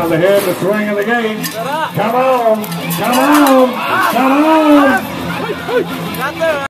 Now the head, the swing of the gate. Come on, come on, come on.